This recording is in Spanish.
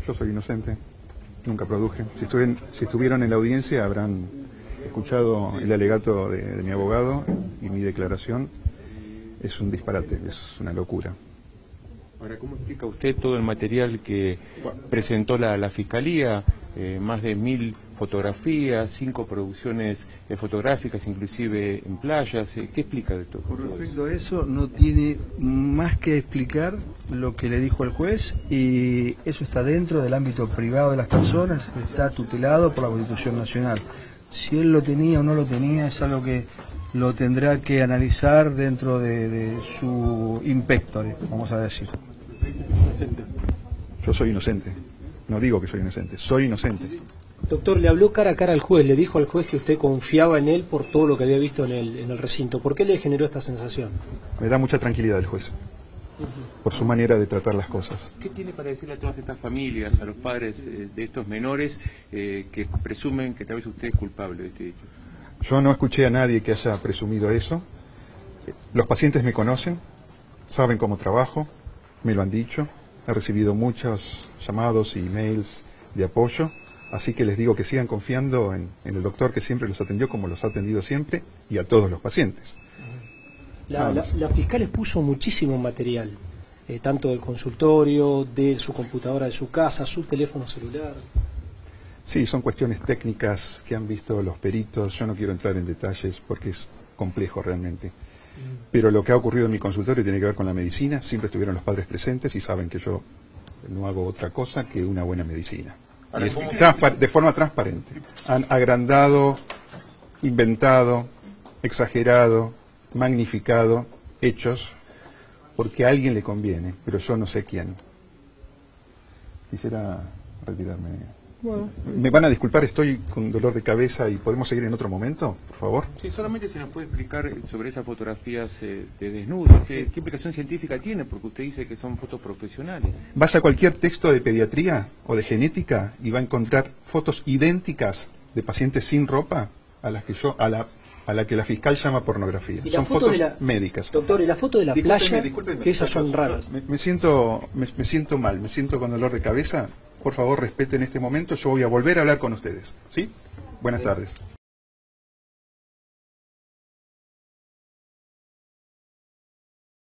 Yo soy inocente, nunca produje. Si estuvieron en la audiencia habrán escuchado el alegato de mi abogado y mi declaración. Es un disparate, es una locura. Ahora, ¿cómo explica usted todo el material que presentó la Fiscalía? Más de 1000 fotografías, 5 producciones fotográficas, inclusive en playas. ¿Qué explica de todo? Con respecto a eso, no tiene más que explicar lo que le dijo el juez, y eso está dentro del ámbito privado de las personas, está tutelado por la Constitución Nacional. Si él lo tenía o no lo tenía es algo que lo tendrá que analizar dentro de su inspectore, vamos a decir. Yo soy inocente. No digo que soy inocente, soy inocente. Doctor, le habló cara a cara al juez, le dijo al juez que usted confiaba en él por todo lo que había visto en el recinto. ¿Por qué le generó esta sensación? Me da mucha tranquilidad el juez, por su manera de tratar las cosas. ¿Qué tiene para decirle a todas estas familias, a los padres de estos menores que presumen que tal vez usted es culpable de este hecho? Yo no escuché a nadie que haya presumido eso. Los pacientes me conocen, saben cómo trabajo, me lo han dicho. He recibido muchos llamados y emails de apoyo, así que les digo que sigan confiando en el doctor que siempre los atendió como los ha atendido siempre, y a todos los pacientes. La fiscal expuso muchísimo material, tanto del consultorio, de su computadora de su casa, su teléfono celular. Sí, son cuestiones técnicas que han visto los peritos. Yo no quiero entrar en detalles porque es complejo realmente. Pero lo que ha ocurrido en mi consultorio tiene que ver con la medicina. Siempre estuvieron los padres presentes y saben que yo no hago otra cosa que una buena medicina. Y es de forma transparente. Han agrandado, inventado, exagerado, magnificado hechos porque a alguien le conviene, pero yo no sé quién. Quisiera retirarme. Bueno, me van a disculpar, estoy con dolor de cabeza y podemos seguir en otro momento, por favor. Sí, solamente se nos puede explicar sobre esas fotografías de desnudos. ¿Qué implicación científica tiene? Porque usted dice que son fotos profesionales. Vaya a cualquier texto de pediatría o de genética y va a encontrar fotos idénticas de pacientes sin ropa a las que a la que la fiscal llama pornografía. Son fotos médicas. Doctor, y la foto de la playa, que esas son raras. Me siento mal, me siento con dolor de cabeza. Por favor, respeten este momento, yo voy a volver a hablar con ustedes. ¿Sí? Buenas tardes.